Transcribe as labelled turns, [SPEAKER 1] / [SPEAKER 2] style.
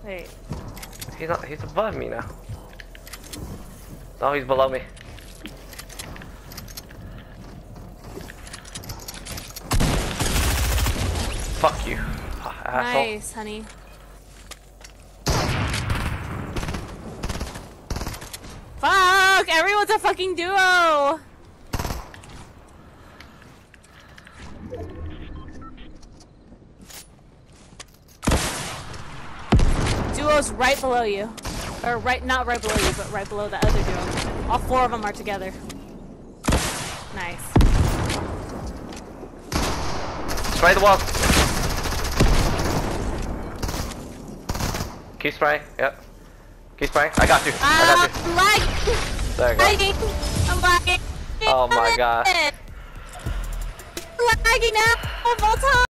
[SPEAKER 1] Wait.
[SPEAKER 2] He's not. He's above me now. No, he's below me. Fuck you, asshole.
[SPEAKER 1] Nice, honey. Fuck! Everyone's a fucking duo! Duo's right below you. Or not right below you, but right below the other duo. All four of them are together. Nice.
[SPEAKER 2] Spray the wall. Keep spraying, yep. Keep spraying. I got you. I got you.
[SPEAKER 1] I'm lagging.
[SPEAKER 2] There you go.
[SPEAKER 1] I'm lagging.
[SPEAKER 2] Oh my god.
[SPEAKER 1] Lagging now. Full time.